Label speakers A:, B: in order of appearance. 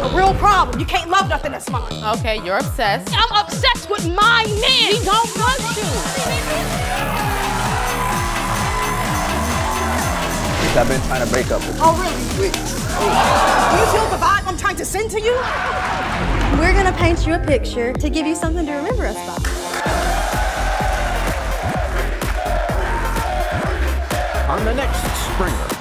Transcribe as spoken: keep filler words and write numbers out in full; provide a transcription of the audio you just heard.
A: a real problem. You can't love nothing that's mine.
B: Okay, you're obsessed.
A: I'm obsessed with my man.
B: We don't want you.
C: I've been trying to break up with you.
A: Oh, really?
C: Please.
A: Do you feel the vibe I'm trying to send to you?
D: We're gonna paint you a picture to give you something to remember us by.
E: On the next Springer.